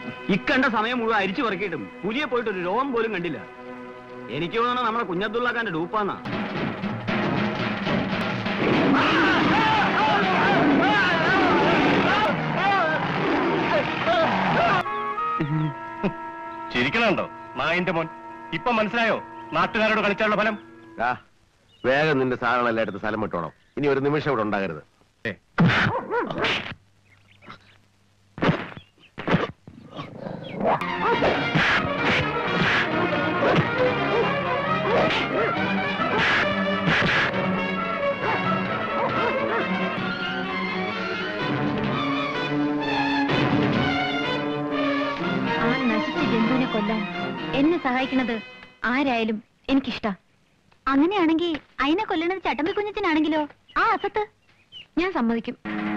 ഇക്കണ്ട സമയം മുഴുവൻ അരിച്ചു പറക്കിയിട്ടും പുലിയെ പോയിട്ട് ഒരു രോഗം പോലും കണ്ടില്ല. എനിക്ക് തോന്നണം നമ്മുടെ കുഞ്ഞബ്ദുള്ളാക്കാന്റെ ഡൂപ്പാന്നാ. ചിരിക്കണുണ്ടോ നായിന്റെ മോൻ? ഇപ്പൊ മനസ്സിലായോ നാട്ടുകാരോട് കളിച്ചാലുള്ള ഫലം? വേഗം നിന്റെ സാധനങ്ങളെല്ലാം എടുത്ത് സ്ഥലം വിട്ടോണം. ഇനി ഒരു നിമിഷം ഇവിടെ ഉണ്ടാകരുത്. ആ നശിച്ച ജന്തുവിനെ കൊല്ലാൻ എന്നെ സഹായിക്കുന്നത് ആരായാലും എനിക്കിഷ്ടാ. അങ്ങനെയാണെങ്കിൽ അതിനെ കൊല്ലണത് ചട്ടമ്പി കുഞ്ഞച്ചനാണെങ്കിലോ? ആ അസത്ത് ഞാൻ സമ്മതിക്കും.